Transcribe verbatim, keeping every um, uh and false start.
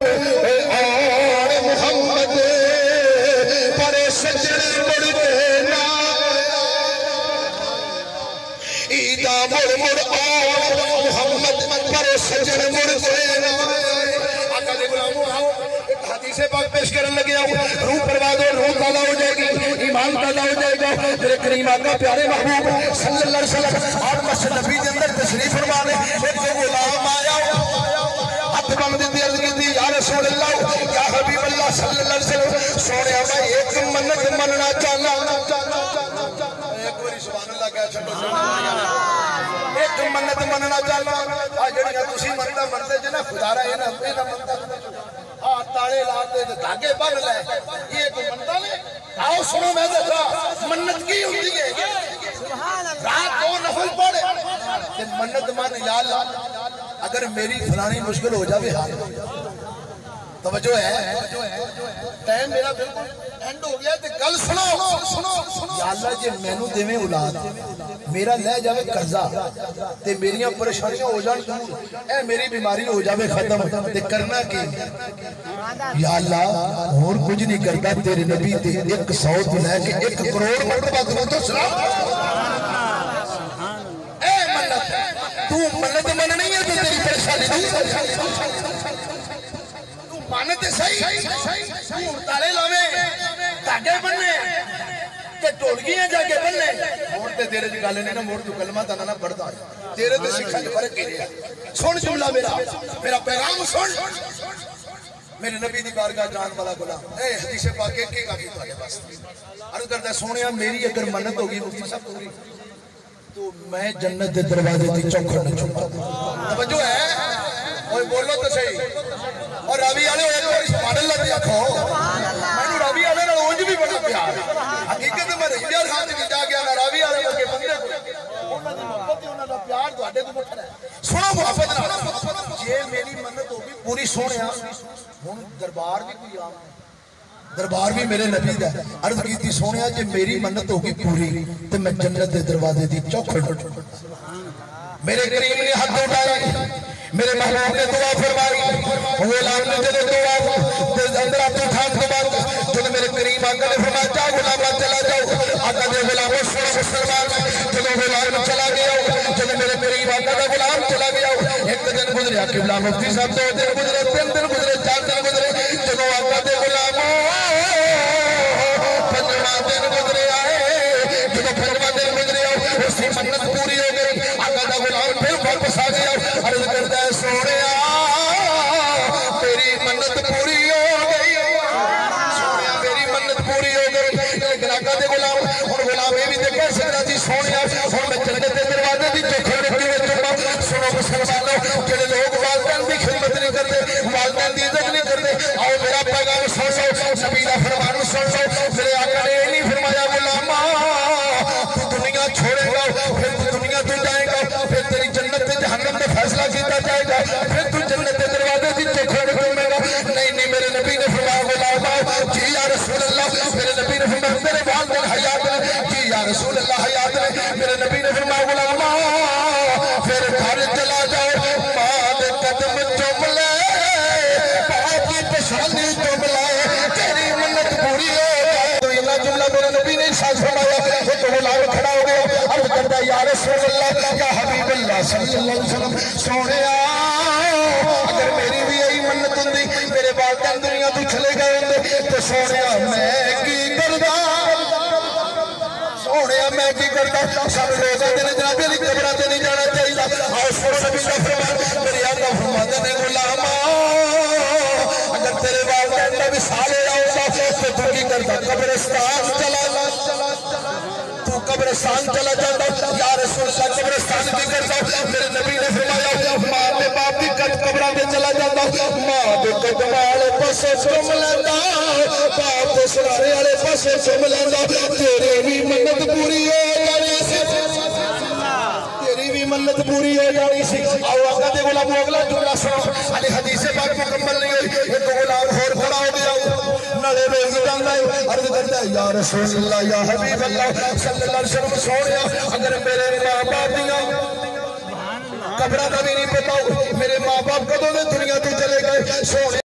آن محمد پر سجن مڑتے نا ایدہ مڑ مڑ آن محمد پر سجن مڑتے نا آقا دے غلاموں آؤ ایک حدیث پاک پیش کرنے لگے آؤ روح پرواد ہو روح تازہ ہو جائے گی ایمان تازہ ہو جائے گا میرے کریم آقا پیارے محبوب صلی اللہ علیہ وسلم اور مسجد نبی کے اندر تشریف فرمانے ایک غلام آیا ہاتھ بند دی عرض کی تھی یا رسول اللہ یا حبیب اللہ صلی اللہ علیہ وسلم سونے میں ایک منت مننا چاہنا ایک باری سبحان اللہ کہا چھٹو ایک منت مننا چاہنا آج جڑیاں تسی منتا منتے جنا خدا رہا ہے نا اپنے منتا ہاں تاڑے لاتے دھاگے بن لے یہ ایک منتا لے آؤ سنو میں دیکھا منت کی ہوتی ہے رات دو نفل پڑے منت من یا اللہ اگر میری فلانی مشکل ہو جاوے حال توجہ ہے ٹائم میرا بالکل اینڈ ہو گیا تے گل سنو یا اللہ جے مینوں دیویں اولاد میرا لے جاوے قرضہ تے میریاں پریشانیاں ہو جان دور اے میری بیماری ہو جاوے ختم تے کرنا کی یا اللہ اور کچھ نہیں کرتا تیرے نبی تے ایک سو تو لے کے ایک کروڑ مرتبہ تو تو سلام اے منت تو منت من نہیں ہے تو تیری پریشانی نہیں تو مانتے صحیح تو تالے لاوے دھاگے بننے تے ٹوڑگیاں جا کے بننے موڑتے تیرے جی گالے نے نا موڑ تو کلمہ تانا نا پڑھتا ہے تیرے تے سکھا کے فرق کی رہا سن جملہ میرا میرا پیغام سن میرے نبی دی بارگاہ جان والا غلام اے حدیث پاک ایک کے کافی تھوڑے پاس عرض کرتا ہے سونیا میری اگر منت ہوگی مفتی صاحب پوری تو میں جنت دے دروازے دی چوکھڑ نہ چھپا توجہ ہے اوے بولو تو صحیح اور راوی والے ہوئے تو سبحان اللہ دیا کھو میں راوی والے نال اونج بھی بڑا پیار حقیقت میں رہیا خان دی جا گیا نا راوی والے ورگے بندے کو انہاں دی محبت تے انہاں دا پیار تواڈے تو مٹھڑا ہے سنو محبت نال جے میری منت ہوگی پوری سونیا ہن دربار بھی کوئی عام دربار بھی میرے نبی دا عرض کی تھی سونیا جے میری منت ہوگی پوری تے میں جنت دے دروازے دی چوکھڑ میرے کریم نے ہاتھ اٹھائے میرے محبوب نے دعا فرمائی غلام نے جلے دعا تے اندر اپنے تھان کے بعد جلے میرے کریم آقا نے فرمایا جاؤ غلامہ چلا جاؤ آقا نے غلاموں سنو مسلمان جلے غلام چلا گیا جلے میرے کریم آقا کا غلام چلا گیا ایک دن گزرے قبلہ مفتی صاحب دو دن گزرے تین دن گزرے چار دن گزرے جلو آقا دے غلاموں پنجواں دن گزرے آئے جلو پنجواں دن گزرے آئے اسی منت پوری ہو گئی آقا دا غلام پھر واپس آ گیا عرض کرتا ہے سونیا تیری منت پوری ہو گئی سونیا میری منت پوری ہو گئی لیکن آقا دے غلام اور غلام یہ بھی دیکھا سکتا تھی سونیا اور میں جنت دے دروازے دی چوکھڑ رکھتی ہوئے چکا سنو مسلمانوں جڑے لوگ والدین دی خدمت نہیں کرتے والدین دی عزت نہیں کرتے آؤ میرا پیغام سن لو نبی دا فرمان سن لو میرے آقا نے یہ نہیں فرمایا غلامہ تو دنیا چھوڑے گا پھر تو دنیا تو جائے گا پھر تیری جنت تے جہنم میں فیصلہ کیتا جائے گا پھر تو جنت دے دروازے دی چوکھڑ رکھے گا نہیں نہیں میرے نبی نے فرمایا غلامہ جی یا رسول اللہ میرے نبی نے فرمایا میرے والدین حیات نے جی یا رسول اللہ حیات نے میرے نبی نے فرمایا غلامہ پھر گھر چلا جاؤ ماں دے قدم چوم لے باپ کی پشانی چوم لے تیری منت پوری ہو جائے تو یہ جملہ میرے نبی نے ساتھ فرمایا ایک غلام کھڑا ہو گیا عرض کرتا یا رسول اللہ یا حبیب اللہ صلی اللہ علیہ وسلم سونے اگر میری بھی یہی منت ہوندی میرے والدین دنیا تو چلے گئے ہوندے تو سونے میں کی کردا سونے میں کی کردا سب روزہ دن جناب علی قبرہ تے نہیں جانا چاہیے آؤ سنو نبی کا فرمان میرے آقا فرماتے ہیں غلامہ اگر تیرے والدین کا وصال ہوگا تو تو کی کردا قبرستان چلا تو قبرستان چلا جاتا یا رسول اللہ قبرستان کی کرتا میرے نبی نے فرمایا ماں دے باپ کی قد قبرہ میں چلا جاتا ماں دے قدم والے پسے چم لینا باپ دے سرارے والے پسے چم لینا تیری بھی منت پوری ہو جانی سی تیری بھی منت پوری ہو جانی سی آؤ آقا دے غلام اگلا جملہ سنو علی حدیث پاک مکمل نہیں ہوئی ایک غلام اور کھڑا ہو گیا نڑے روزی جانا ہے عرض کرتا ہے یا رسول اللہ یا حبیب اللہ صلی اللہ علیہ وسلم سونیا اگر میرے ماں باپ دیاں قبرہ کا بھی نہیں پتا میرے ماں باپ کدوں نے دنیا تو چلے گئے سونے